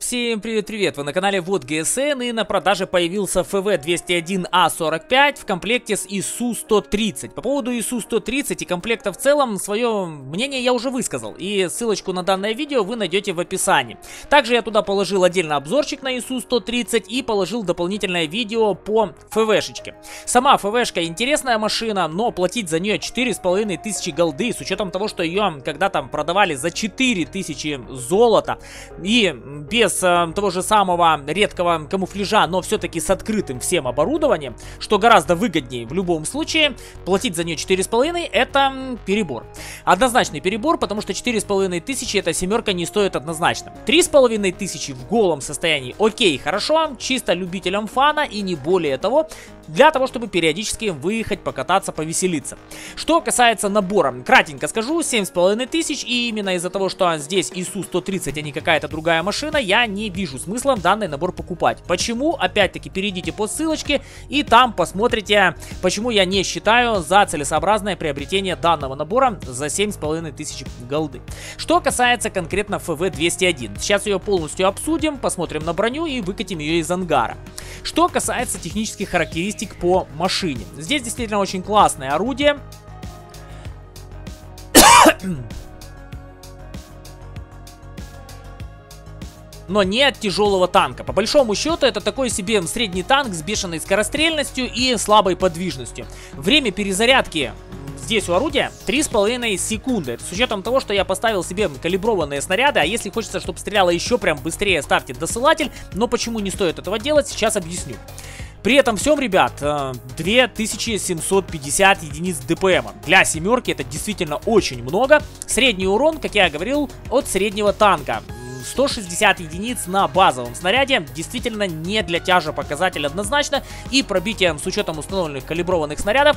Всем привет-привет! Вы на канале Вот ГСН, и на продаже появился ФВ-201А45 в комплекте с ИСУ-130. По поводу ИСУ-130 и комплекта в целом, свое мнение я уже высказал, и ссылочку на данное видео вы найдете в описании. Также я туда положил отдельно обзорчик на ИСУ-130 и положил дополнительное видео по ФВшечке. Сама ФВшка интересная машина, но платить за нее 4500 голды, с учетом того, что ее когда-то продавали за 4000 золота, и без того же самого редкого камуфляжа, но все-таки с открытым всем оборудованием, что гораздо выгоднее в любом случае, платить за нее 4500 это перебор. Однозначный перебор, потому что 4500 эта семерка не стоит однозначно. 3500 в голом состоянии окей, хорошо, чисто любителям фана и не более того, для того, чтобы периодически выехать, покататься, повеселиться. Что касается набора, кратенько скажу, 7500, и именно из-за того, что здесь ИСУ-130, а не какая-то другая машина, я не вижу смысла данный набор покупать. Почему? Опять-таки перейдите по ссылочке и там посмотрите, почему я не считаю за целесообразное приобретение данного набора за 7500 голды. Что касается конкретно ФВ-201, сейчас ее полностью обсудим, посмотрим на броню и выкатим ее из ангара. Что касается технических характеристик по машине, здесь действительно очень классное орудие. Но не от тяжелого танка. По большому счету, это такой себе средний танк с бешеной скорострельностью и слабой подвижностью. Время перезарядки здесь у орудия 3,5 секунды. Это с учетом того, что я поставил себе калиброванные снаряды. А если хочется, чтобы стреляло еще прям быстрее, ставьте досылатель. Но почему не стоит этого делать, сейчас объясню. При этом всем, ребят, 2750 единиц ДПМа. Для семерки это действительно очень много. Средний урон, как я говорил, от среднего танка. 160 единиц на базовом снаряде, действительно не для тяжа показатель однозначно, и пробитием с учетом установленных калиброванных снарядов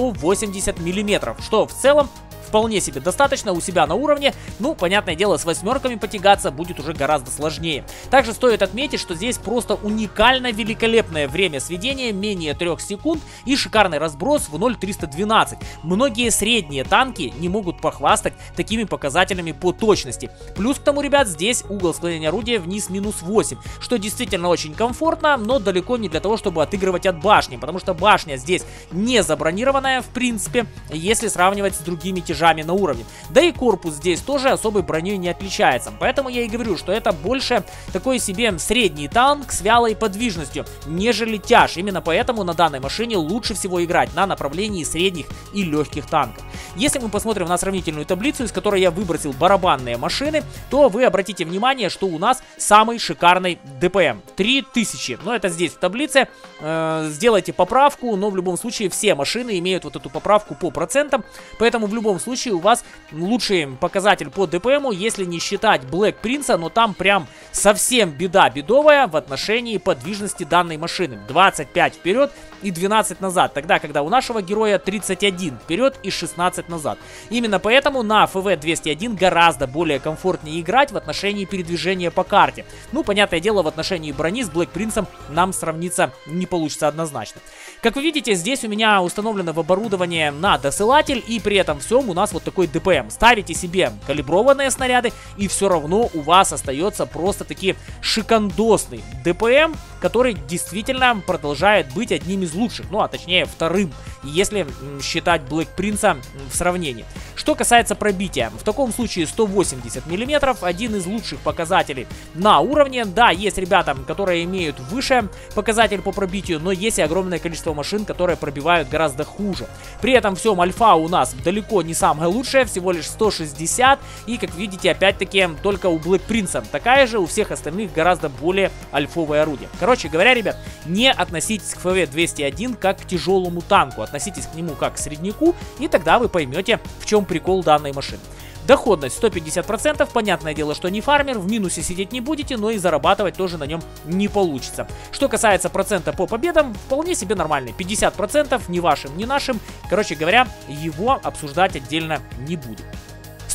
180 миллиметров, что в целом вполне себе достаточно у себя на уровне. Ну, понятное дело, с восьмерками потягаться будет уже гораздо сложнее. Также стоит отметить, что здесь просто уникально великолепное время сведения, менее 3 секунд, и шикарный разброс в 0,312. Многие средние танки не могут похвастать такими показателями по точности. Плюс к тому, ребят, здесь угол склонения орудия вниз -8, что действительно очень комфортно, но далеко не для того, чтобы отыгрывать от башни, потому что башня здесь не забронированная, в принципе, если сравнивать с другими тяжелыми на уровне. Да и корпус здесь тоже особой броней не отличается. Поэтому я и говорю, что это больше такой себе средний танк с вялой подвижностью, нежели тяж. Именно поэтому на данной машине лучше всего играть на направлении средних и легких танков. Если мы посмотрим на сравнительную таблицу, из которой я выбросил барабанные машины, то вы обратите внимание, что у нас самый шикарный ДПМ 3000. Но это здесь в таблице. Сделайте поправку, но в любом случае все машины имеют вот эту поправку по процентам. Поэтому в любом случае у вас лучший показатель по ДПМу, если не считать Black Prince, но там прям совсем беда бедовая в отношении подвижности данной машины. 25 вперед и 12 назад, тогда когда у нашего героя 31 вперед и 16 назад. Именно поэтому на ФВ-201 гораздо более комфортнее играть в отношении передвижения по карте. Ну, понятное дело, в отношении брони с Black Prince нам сравниться не получится однозначно. Как вы видите, здесь у меня установлено в оборудование на досылатель, и при этом всем у нас вот такой ДПМ. Ставите себе калиброванные снаряды, и все равно у вас остается просто таки шикандосный ДПМ, который действительно продолжает быть одним из лучших, ну а точнее вторым, если считать Black Prince в сравнении. Что касается пробития, в таком случае 180 мм, один из лучших показателей на уровне. Да, есть ребята, которые имеют выше показатель по пробитию, но есть и огромное количество машин, которые пробивают гораздо хуже. При этом всем альфа у нас далеко не самая лучшая, всего лишь 160, и как видите, опять-таки только у Black Prince такая же, у всех остальных гораздо более альфовое орудие. Короче говоря, ребят, не относитесь к ФВ-201 как к тяжелому танку, относитесь к нему как к средняку, и тогда вы поймете, в чем прикол данной машины. Доходность 150%, понятное дело, что не фармер, в минусе сидеть не будете, но и зарабатывать тоже на нем не получится. Что касается процента по победам, вполне себе нормальный, 50%, ни вашим, ни нашим. Короче говоря, его обсуждать отдельно не будем.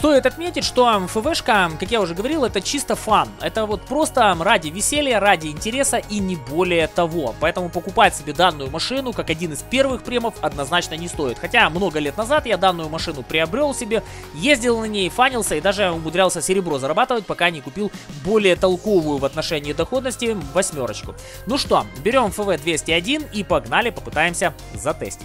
Стоит отметить, что ФВшка, как я уже говорил, это чисто фан. Это вот просто ради веселья, ради интереса и не более того. Поэтому покупать себе данную машину, как один из первых премов, однозначно не стоит. Хотя много лет назад я данную машину приобрел себе, ездил на ней, фанился и даже умудрялся серебро зарабатывать, пока не купил более толковую в отношении доходности восьмерочку. Ну что, берем ФВ-201 и погнали, попытаемся затестить.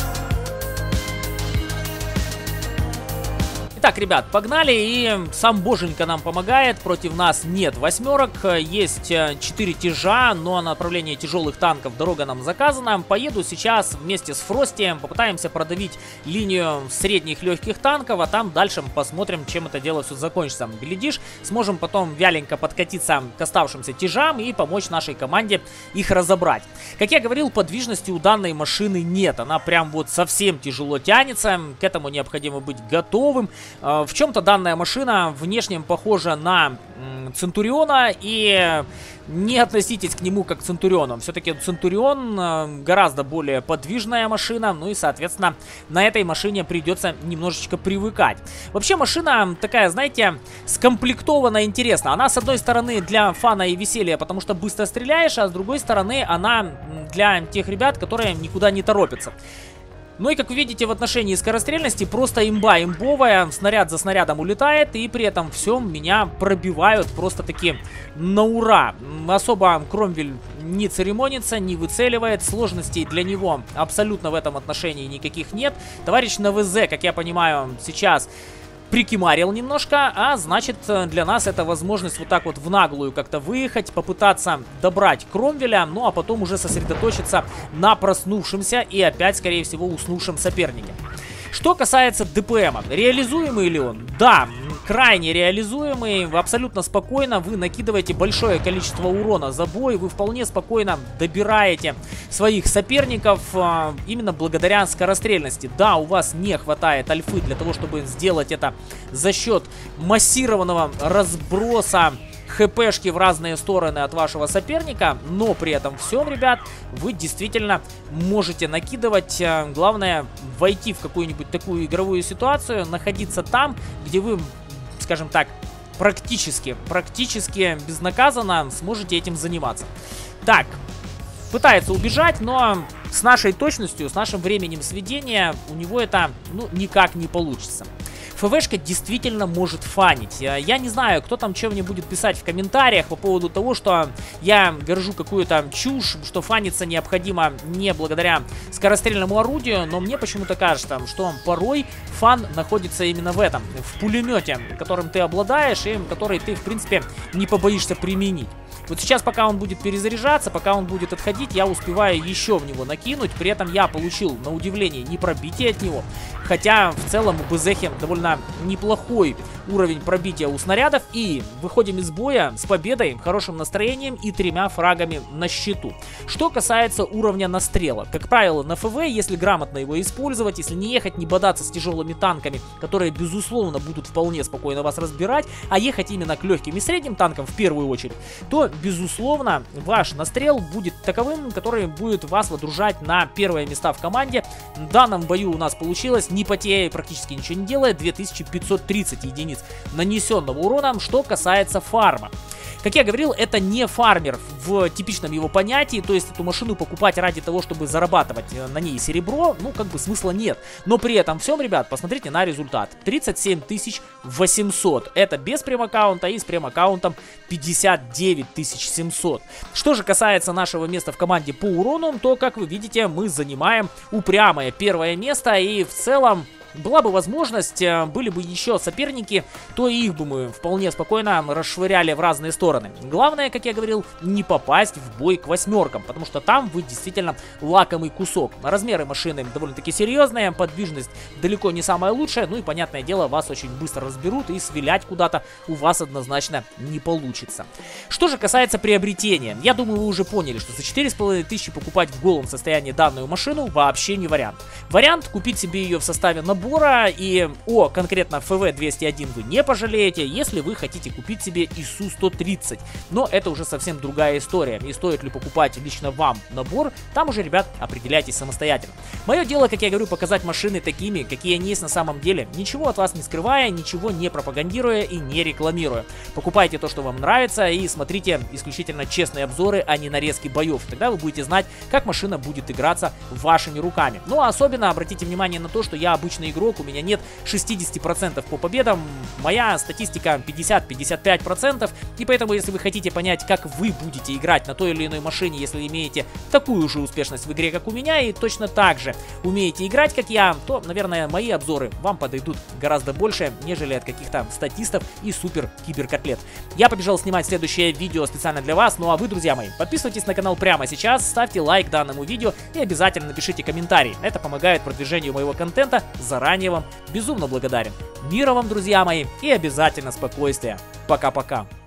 Итак, ребят, погнали, и сам боженька нам помогает, против нас нет восьмерок, есть 4 тяжа, но на направление тяжелых танков дорога нам заказана. Поеду сейчас вместе с Фрости, попытаемся продавить линию средних легких танков, а там дальше посмотрим, чем это дело все закончится. Глядишь, сможем потом вяленько подкатиться к оставшимся тяжам и помочь нашей команде их разобрать. Как я говорил, подвижности у данной машины нет, она прям вот совсем тяжело тянется, к этому необходимо быть готовым. В чем-то данная машина внешне похожа на Центуриона, и не относитесь к нему как к Центуриону. Все-таки Центурион гораздо более подвижная машина, ну и, соответственно, на этой машине придется немножечко привыкать. Вообще машина такая, знаете, скомплектована интересно. Она, с одной стороны, для фана и веселья, потому что быстро стреляешь, а с другой стороны, она для тех ребят, которые никуда не торопятся. Ну и, как вы видите, в отношении скорострельности просто имба имбовая, снаряд за снарядом улетает, и при этом всем меня пробивают просто-таки на ура. Особо Кромвель не церемонится, не выцеливает, сложностей для него абсолютно в этом отношении никаких нет. Товарищ на ВЗ, как я понимаю, сейчас прикимарил немножко, а значит, для нас это возможность вот так вот в наглую как-то выехать, попытаться добрать Кромвеля, ну а потом уже сосредоточиться на проснувшемся и опять, скорее всего, уснувшем сопернике. Что касается ДПМа, реализуемый ли он? Да, крайне реализуемый, абсолютно спокойно вы накидываете большое количество урона за бой, вы вполне спокойно добираете своих соперников именно благодаря скорострельности. Да, у вас не хватает альфы для того, чтобы сделать это за счет массированного разброса хпшки в разные стороны от вашего соперника, но при этом всем, ребят, вы действительно можете накидывать. Главное, войти в какую-нибудь такую игровую ситуацию, находиться там, где вы, скажем так, практически безнаказанно сможете этим заниматься. Так, пытается убежать, но с нашей точностью, с нашим временем сведения у него это, ну, никак не получится. ФВшка действительно может фанить. Я не знаю, кто там что мне будет писать в комментариях по поводу того, что я горжу какую-то чушь, что фаниться необходимо не благодаря скорострельному орудию, но мне почему-то кажется, что порой фан находится именно в этом, в пулемете, которым ты обладаешь и который ты, в принципе, не побоишься применить. Вот сейчас, пока он будет перезаряжаться, пока он будет отходить, я успеваю еще в него накинуть. При этом я получил, на удивление, не пробитие от него. Хотя, в целом, у БЗХи довольно неплохой уровень пробития у снарядов. И выходим из боя с победой, хорошим настроением и 3 фрагами на счету. Что касается уровня настрела. Как правило, на ФВ, если грамотно его использовать, если не ехать, не бодаться с тяжелыми танками, которые, безусловно, будут вполне спокойно вас разбирать, а ехать именно к легким и средним танкам в первую очередь, то, безусловно, ваш настрел будет таковым, который будет вас водружать на первые места в команде. В данном бою у нас получилось, не потея и практически ничего не делая, 2530 единиц нанесенного урона. Что касается фарма. Как я говорил, это не фармер в типичном его понятии, то есть эту машину покупать ради того, чтобы зарабатывать на ней серебро, ну, как бы смысла нет. Но при этом всем, ребят, посмотрите на результат. 37 800. Это без прем-аккаунта и с прем-аккаунтом 59 700. Что же касается нашего места в команде по урону, то, как вы видите, мы занимаем упрямое первое место, и в целом была бы возможность, были бы еще соперники, то их бы мы вполне спокойно расшвыряли в разные стороны. Главное, как я говорил, не попасть в бой к восьмеркам, потому что там вы действительно лакомый кусок. Размеры машины довольно-таки серьезные, подвижность далеко не самая лучшая, ну и, понятное дело, вас очень быстро разберут, и свилять куда-то у вас однозначно не получится. Что же касается приобретения, я думаю, вы уже поняли, что за 4500 покупать в голом состоянии данную машину вообще не вариант. Вариант купить себе ее в составе набора набора, и о конкретно ФВ-201 вы не пожалеете, если вы хотите купить себе ИСУ-130. Но это уже совсем другая история. И стоит ли покупать лично вам набор, там уже, ребят, определяйтесь самостоятельно. Мое дело, как я говорю, показать машины такими, какие они есть на самом деле, ничего от вас не скрывая, ничего не пропагандируя и не рекламируя. Покупайте то, что вам нравится, и смотрите исключительно честные обзоры, а не нарезки боев. Тогда вы будете знать, как машина будет играться вашими руками. Ну а особенно обратите внимание на то, что я обычный игрок, у меня нет 60% по победам, моя статистика 50-55%, и поэтому, если вы хотите понять, как вы будете играть на той или иной машине, если имеете такую же успешность в игре, как у меня, и точно так же умеете играть, как я, то, наверное, мои обзоры вам подойдут гораздо больше, нежели от каких-то статистов и супер киберкотлет. Я побежал снимать следующее видео специально для вас, ну а вы, друзья мои, подписывайтесь на канал прямо сейчас, ставьте лайк данному видео и обязательно напишите комментарий. Это помогает продвижению моего контента, заранее вам безумно благодарен. Мира вам, друзья мои, и обязательно спокойствия. Пока-пока.